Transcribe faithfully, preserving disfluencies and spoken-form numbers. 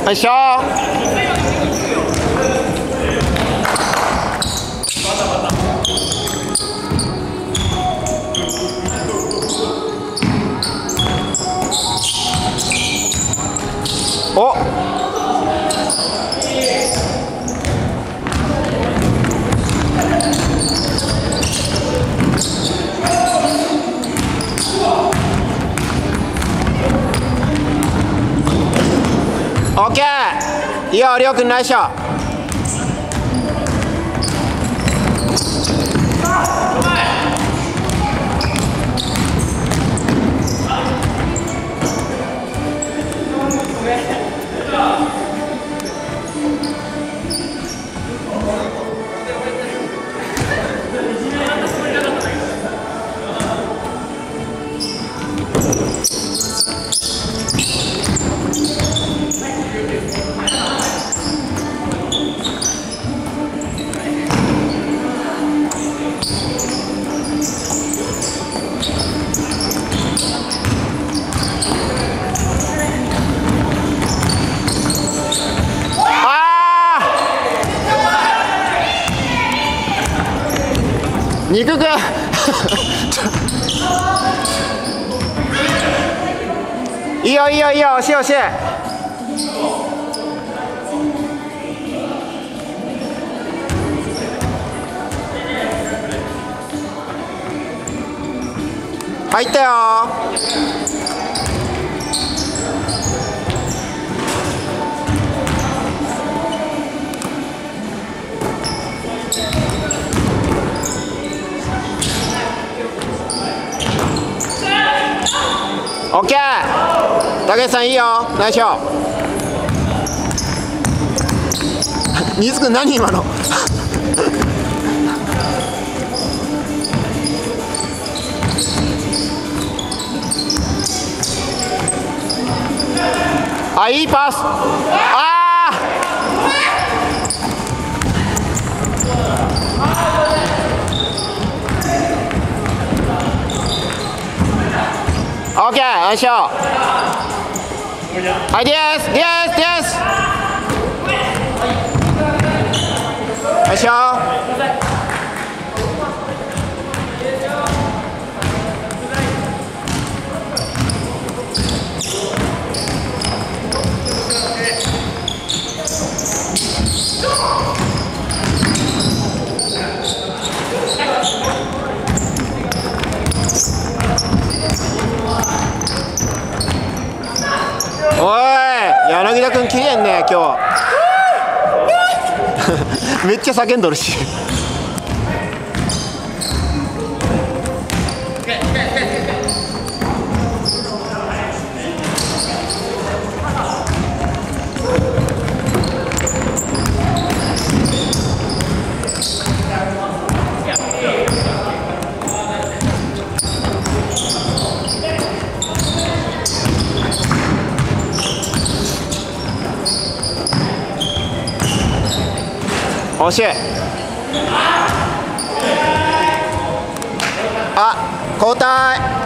よいしょ。おオッケー、いいよ、りょうくんナイスショット。肉くんいいよいいよいいよ、惜しい惜しい。入ったよ。オッケー、竹内さんいいよ、ナイスショット。水くん何今のあ、いいパス。あーオッケー、よいしょ。はい、です、です、です。よいしょ。おい、柳田君綺麗ね今日めっちゃ叫んどるし惜しい。あ、交代。